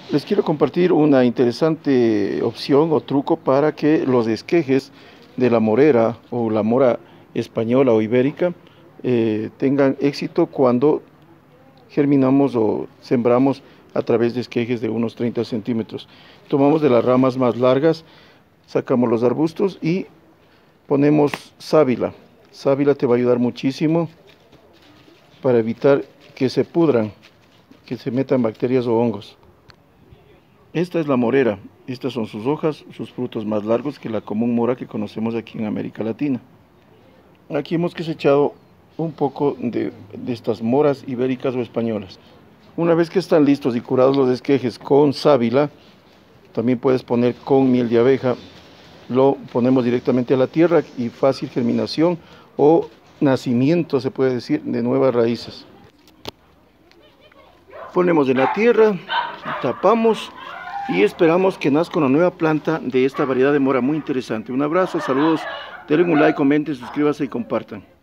Les quiero compartir una interesante opción o truco para que los esquejes de la morera o la mora española o ibérica tengan éxito cuando germinamos o sembramos a través de esquejes de unos 30 centímetros. Tomamos de las ramas más largas, sacamos los arbustos y ponemos sábila. Sábila te va a ayudar muchísimo para evitar que se pudran, que se metan bacterias o hongos. Esta es la morera, estas son sus hojas, sus frutos más largos que la común mora que conocemos aquí en América Latina. Aquí hemos cosechado un poco de estas moras ibéricas o españolas. Una vez que están listos y curados los esquejes con sábila, también puedes poner con miel de abeja, lo ponemos directamente a la tierra y fácil germinación o nacimiento, se puede decir, de nuevas raíces. Ponemos en la tierra, tapamos y esperamos que nazca una nueva planta de esta variedad de mora muy interesante. Un abrazo, saludos, denle un like, comenten, suscríbanse y compartan.